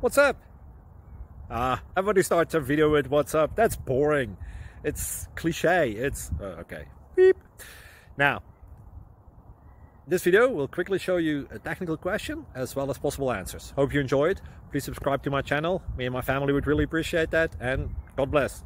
What's up? Everybody starts a video with what's up. That's boring. It's cliche. It's okay. Beep. Now, this video will quickly show you a technical question as well as possible answers. Hope you enjoy it. Please subscribe to my channel. Me and my family would really appreciate that, and God bless.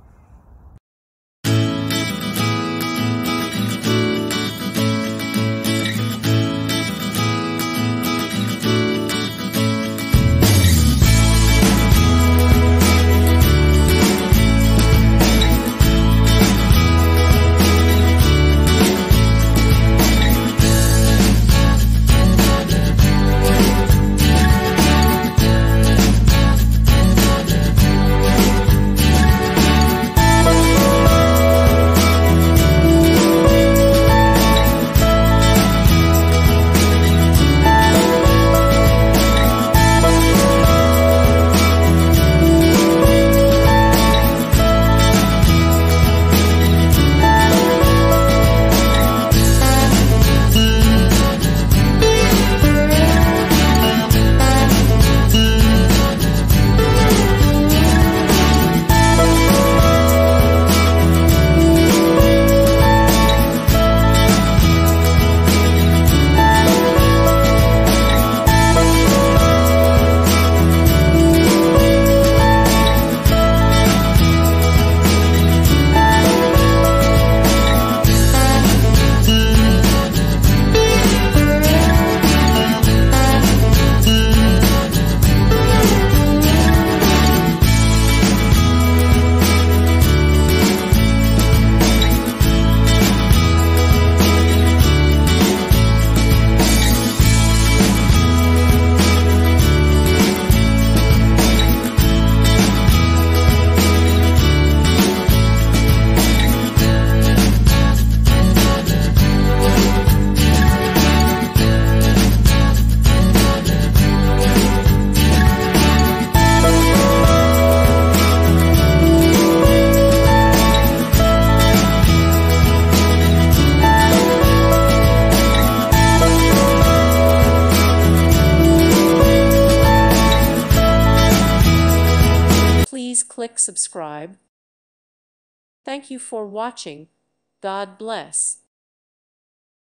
Please click subscribe. Thank you for watching. God bless.